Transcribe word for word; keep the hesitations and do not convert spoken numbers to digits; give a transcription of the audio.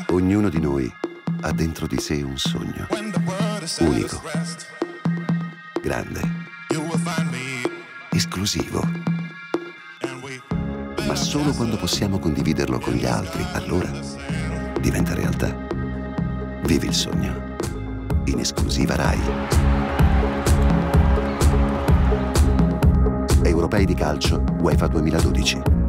Ognuno di noi ha dentro di sé un sogno, unico, grande, esclusivo. Ma solo quando possiamo condividerlo con gli altri, allora diventa realtà. Vivi il sogno. In esclusiva Rai. Europei di calcio UEFA duemiladodici.